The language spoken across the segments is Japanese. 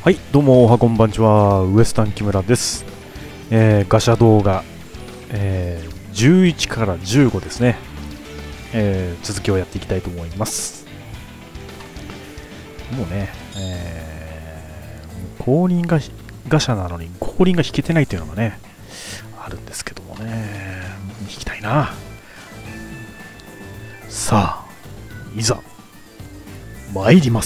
はい、どうもおはこんばんちは、ウエスタン木村です。ガシャ動画、11から15ですね、続きをやっていきたいと思います。もうね、後輪がガシャなのに後輪が引けてないというのがね、あるんですけどもね、引きたいな。さあ、いざ、参ります。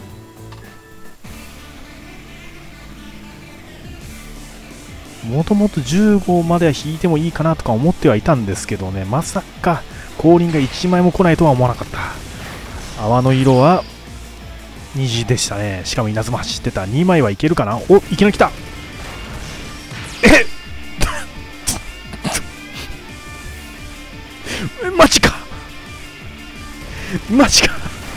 もともと15までは引いてもいいかなとか思ってはいたんですけどね、まさか後輪が1枚も来ないとは思わなかった。泡の色は虹でしたね。しかも稲妻走ってた。2枚はいけるかな。お、いきなり来た。マジかマジか。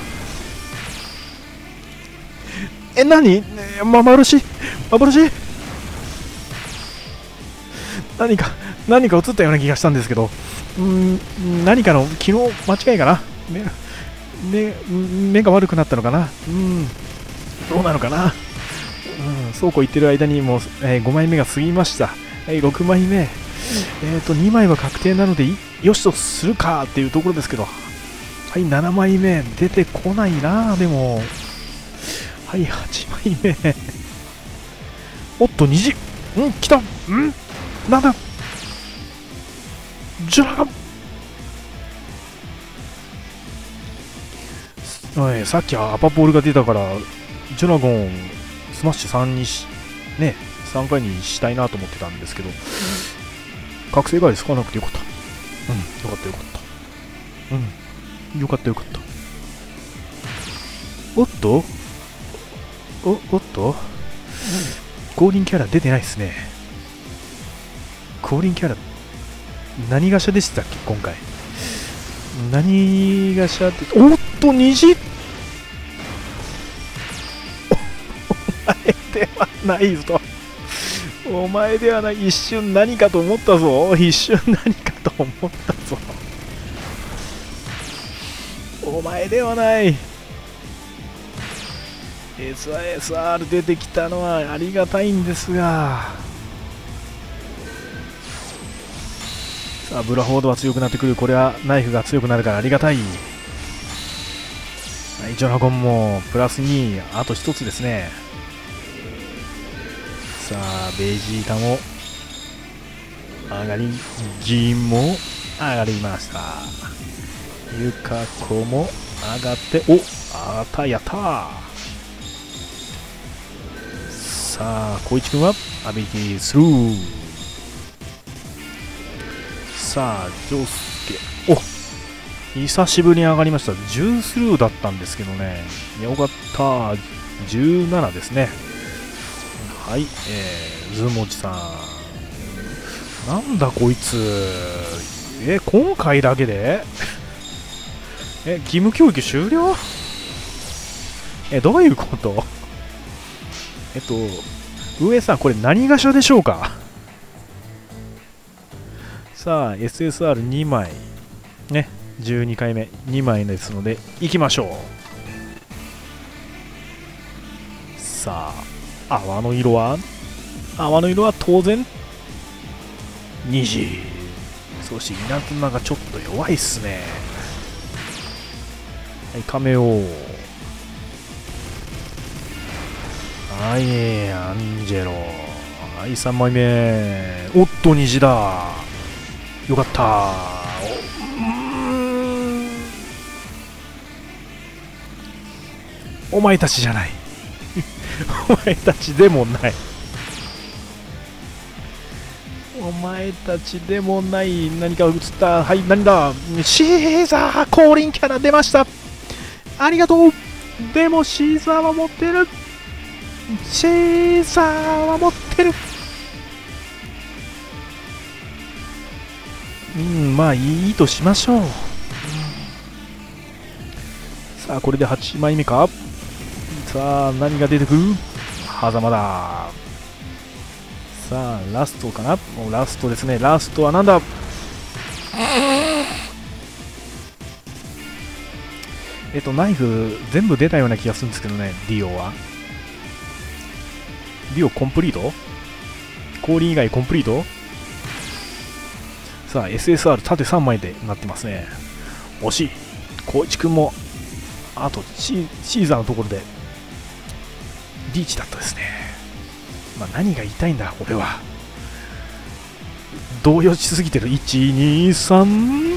何幻何か映ったような気がしたんですけど、何かの昨日間違いかな、目が悪くなったのかな、どうなのかな、そうこう言ってる間にもう、5枚目が過ぎました。はい、6枚目、2枚は確定なのでよしとするかっていうところですけど、はい、7枚目出てこないな。でもはい、8枚目おっと虹、来た、なんだじゃあ、さっきアパポールが出たからジュラゴンスマッシュ3にね、3回にしたいなと思ってたんですけど、覚醒外使わなくてよかった。よかったよかった。よかったよかった。おっとおっと、後輪キャラ出てないですね。後輪キャラ何ガシャでしたっけ今回。何ガシャって、おっと虹お前ではないぞ。お前ではない。一瞬何かと思ったぞ。一瞬何かと思ったぞ。お前ではない。SR 出てきたのはありがたいんですが、さあブラフォードは強くなってくる。これはナイフが強くなるからありがたい。はい、ジョナゴンもプラス2、あと1つですね。さあベジータも上がり、ジンも上がりました。ユカコも上がって、お、あたやったー。さあ、光一君はアビリティスルー。さあ、ジョウスケ、お、久しぶりに上がりました。10スルーだったんですけどね、よかった、17ですね。はい、ズモチさん、なんだこいつ、今回だけで義務教育終了、どういうこと上さん、これ何ガシャでしょうか。さあ SSR2 枚ね、12回目2枚ですのでいきましょう。さあ泡の色は当然虹。そして稲妻がちょっと弱いっすね。はい、カメオ、はい、アンジェロ、はい、3枚目、おっと虹だ、よかった。お前たちじゃないお前たちでもない、お前たちでもない。何か映った。はい、何だ、シーザー降臨キャラ出ました。ありがとう。でもシーザーは持ってる。シーザーは持ってる。まあいいとしましょう。さあこれで8枚目か。さあ何が出てくる。狭間だ。さあラストかな。もうラストですね。ラストはなんだ。ナイフ全部出たような気がするんですけどね、ディオは。 デュオコンプリート、氷以外コンプリート。さあ SSR 縦3枚でなってますね。惜しい。光一くんもあとシーザーのところでリーチだったですね。まあ何が言いたいんだ俺は。動揺しすぎてる。123、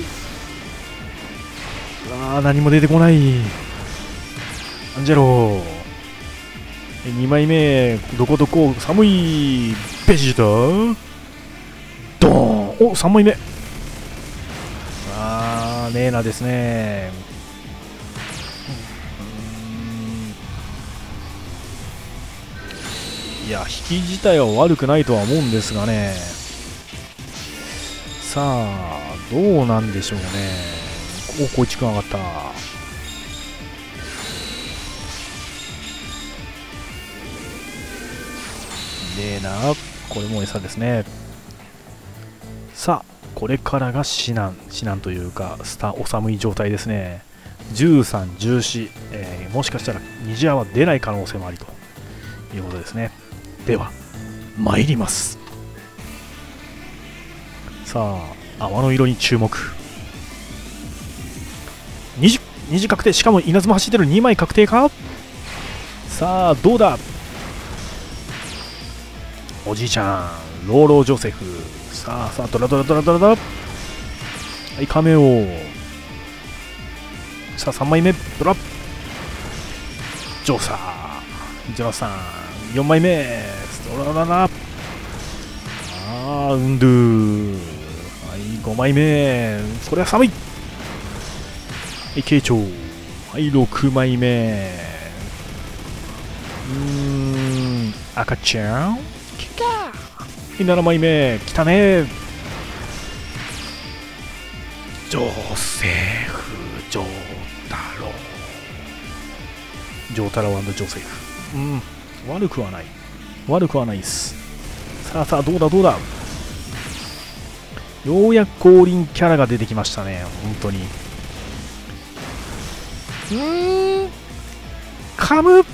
何も出てこない。アンジェロ2枚目、どこどこ寒いベジータドーン。お、3枚目。ネーナですね。いや、引き自体は悪くないとは思うんですがね。さあどうなんでしょうね。お、こいちくん上がった。ネーナ、これも餌ですね。さあこれからが至難というかお寒い状態ですね。13、14、もしかしたら虹屋は出ない可能性もありということですね。では参ります。さあ泡の色に注目。虹確定。しかも稲妻走ってる。2枚確定か。さあどうだ。おじいちゃんローロージョセフ。さあドラはい、カメオ。さあ3枚目ドラジョーサージョナサン。4枚目ストラララ。ウンドゥ。はい、5枚目これは寒い。はい、慶長。はい、6枚目赤ちゃん。7枚目来たね。ジョセフジョータロジョセフ。悪くはないです。さあどうだ。ようやく降臨キャラが出てきましたね。本当にカム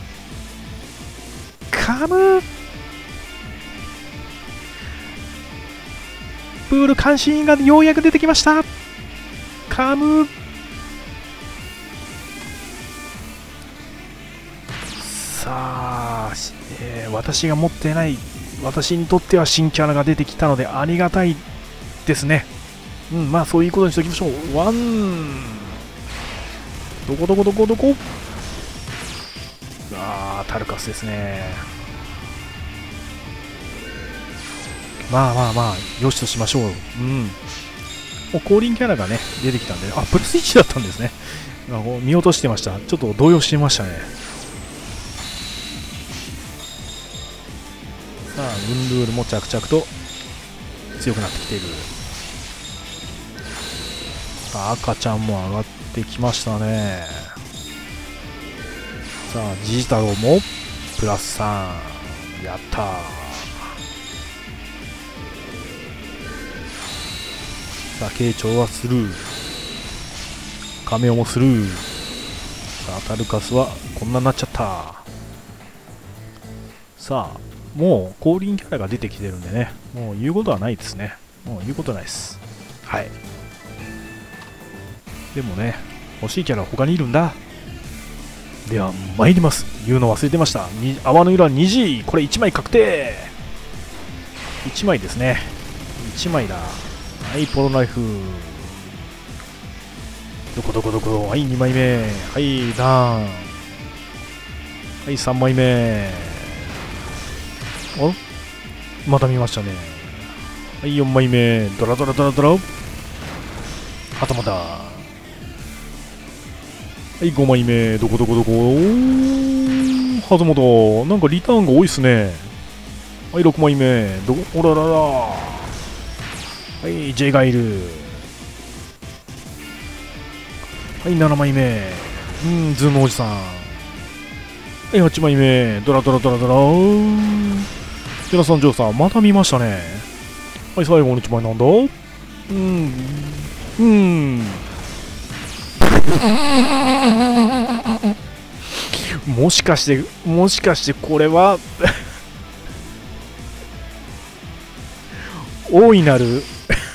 プール監視員がようやく出てきました。カム。さあ、私が持ってない、私にとっては新キャラが出てきたのでありがたいですね。まあそういうことにしておきましょう。ワン。どこタルカスですね。まあよしとしましょう。もう降臨キャラがね出てきたんで、プラス1だったんですね。見落としてました。ちょっと動揺してましたね。さあウンルールも着々と強くなってきている。さあ赤ちゃんも上がってきましたね。さあジジタロもプラス3。やったー。さあ慶長はスルー。カメオもスルー。さあタルカスはこんなになっちゃった。さあもう降臨キャラが出てきてるんでね、もう言うことはないですね。もう言うことないです。はい。でもね、欲しいキャラは他にいるんだ。では参ります。言うの忘れてました。泡の色は虹。これ1枚確定。1枚ですね。1枚だ。はい、ポロナイフ。どこ。はい、2枚目。はい、ダーン。はい、3枚目。また見ましたね。はい、4枚目。ドラ。頭だ。はい、5枚目。どこ。はずもだ。なんかリターンが多いっすね。はい、6枚目。おららら。はい、J がいる。はい、7枚目。ズームおじさん。はい、8枚目。ドラ。ジェラさん、ジョーさん、また見ましたね。はい、最後の1枚なんだ。もしかしてこれは大いなる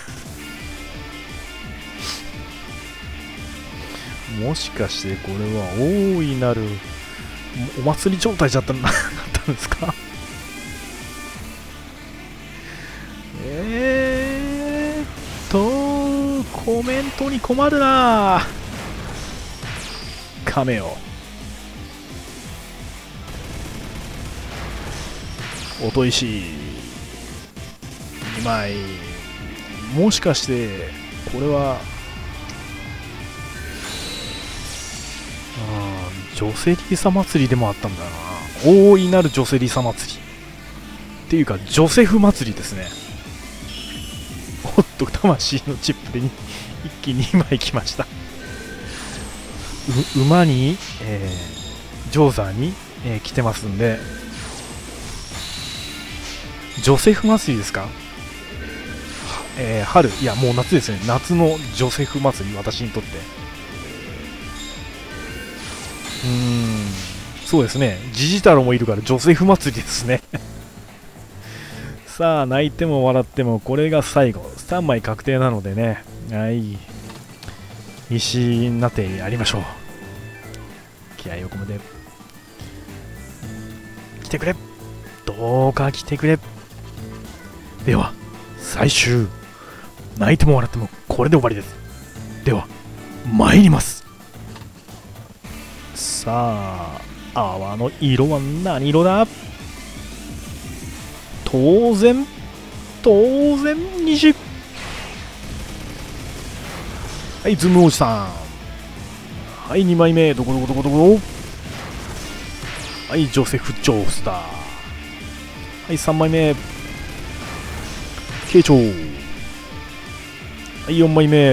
もしかしてこれは大いなるお祭り状態じゃったんですか。コメントに困るな。カメオ音石2枚。もしかしてこれはジョセリーサ祭りでもあったんだな。大いなるジョセリーサ祭りっていうかジョセフ祭りですね。おっと魂のチップで一気に2枚きました。馬に、ジョーザーに、来てますんで、ジョセフ祭りですか。春、いやもう夏ですね。夏のジョセフ祭り、私にとって。そうですね。ジジ太郎もいるからジョセフ祭りですね。さあ、泣いても笑ってもこれが最後。3枚確定なのでね。はい。西になってやりましょう。気合を込めて。来てくれ。どうか来てくれ。では、最終。泣いても笑ってもこれで終わりです。では、参ります。さあ、泡の色は何色だ。当然虹。はい、ズームおじさん。はい、2枚目。どこはい、ジョセフ・ジョースター。はい、3枚目。慶長。はい、4枚目。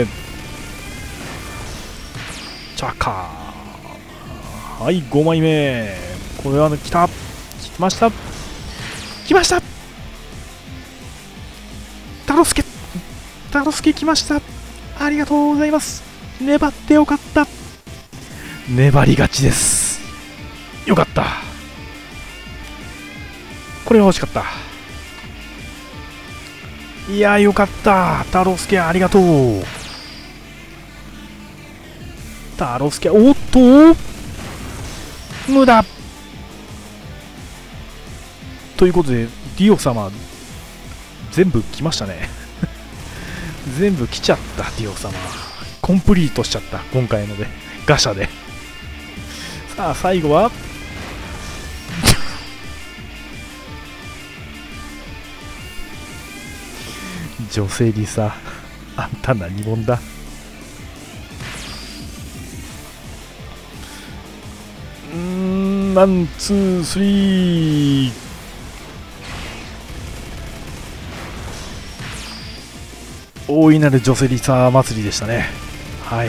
チャカー。はい、5枚目。これは来ましたタロスケ来ました。ありがとうございます。粘ってよかった。粘り勝ちです。よかった。これは欲しかった。いやよかった。タロスケありがとう。タロスケ、おっと無駄ということでディオ様全部来ましたね。全部来ちゃった。ディオ様コンプリートしちゃった。今回のでガシャで。さあ最後は女性リサ、あんた何者だ。ワンツースリー。大いなるジョセリサ祭りでしたね。はい。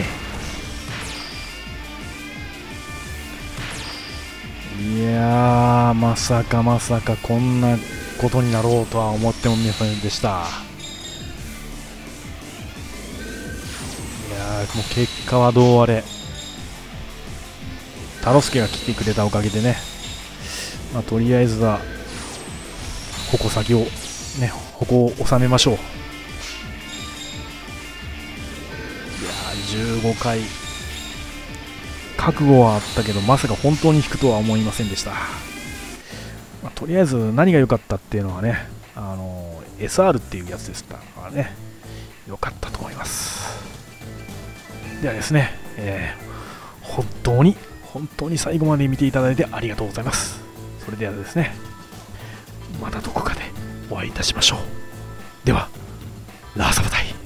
いやー、まさかこんなことになろうとは思ってもみませんでした。いやー、もう結果はどうあれタロスケが来てくれたおかげでね、まあ、とりあえずは矛先をね、矛を収めましょう。いやー、15回覚悟はあったけどまさか本当に引くとは思いませんでした。まあ、とりあえず何が良かったっていうのはね、SR っていうやつでしたからね、良かったと思います。ではですね、本当に最後まで見ていただいてありがとうございます。それではですね、またどこかでお会いいたしましょう。では、ラーサバタイ。